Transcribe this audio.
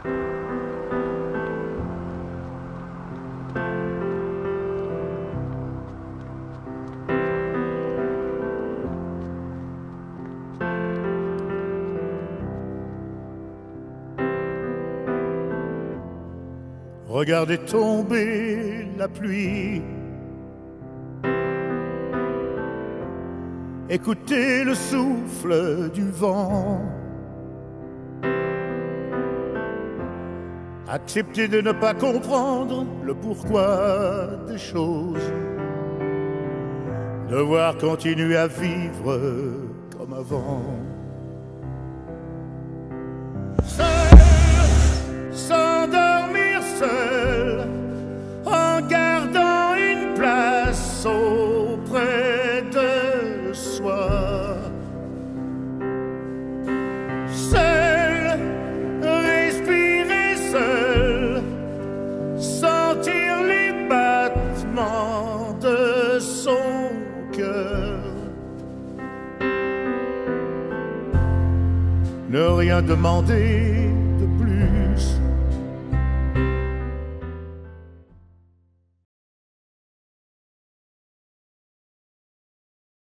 Regardez tomber la pluie, écoutez le souffle du vent, acceptez de ne pas comprendre le pourquoi des choses, devoir continuer à vivre comme avant. S'endormir seul en gardant une place auprès de soi. Seul, respirer seul, sentir les battements de son cœur. Ne rien demander,